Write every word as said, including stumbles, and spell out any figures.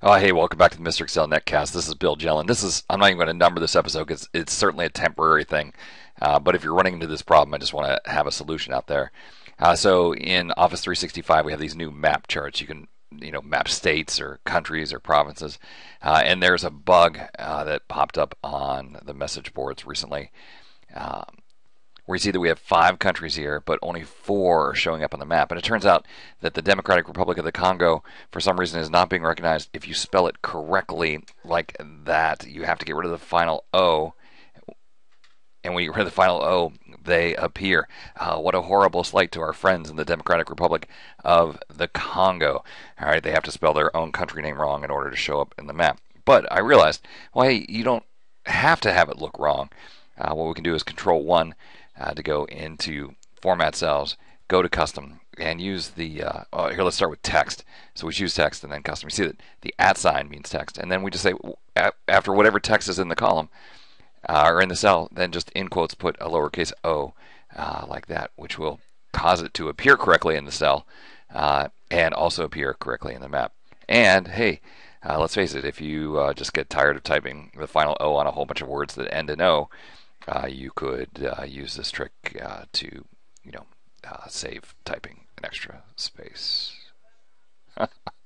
Oh, hey, welcome back to the Mister Excel Netcast. This is Bill Jelen. This is, I'm not even going to number this episode because it's certainly a temporary thing. Uh, but if you're running into this problem, I just want to have a solution out there. Uh, so in Office three sixty-five, we have these new map charts. You can, you know, map states or countries or provinces. Uh, and there's a bug uh, that popped up on the message boards recently. Um, where you see that we have five countries here, but only four are showing up on the map. And it turns out that the Democratic Republic of the Congo, for some reason, is not being recognized. If you spell it correctly like that, you have to get rid of the final O. And when you get rid of the final O, they appear. Uh, what a horrible slight to our friends in the Democratic Republic of the Congo. All right, they have to spell their own country name wrong in order to show up in the map. But I realized, well, hey, you don't have to have it look wrong. Uh, what we can do is Control one. Uh, to go into Format Cells, go to Custom, and use the, uh, oh, here let's start with text. So we choose text and then Custom. You see that the at sign means text. And then we just say, after whatever text is in the column, uh, or in the cell, then just in quotes put a lowercase o, uh, like that, which will cause it to appear correctly in the cell, uh, and also appear correctly in the map. And, hey, uh, let's face it, if you uh, just get tired of typing the final O on a whole bunch of words that end in O, Uh, you could uh, use this trick uh, to, you know, uh, save typing an extra space.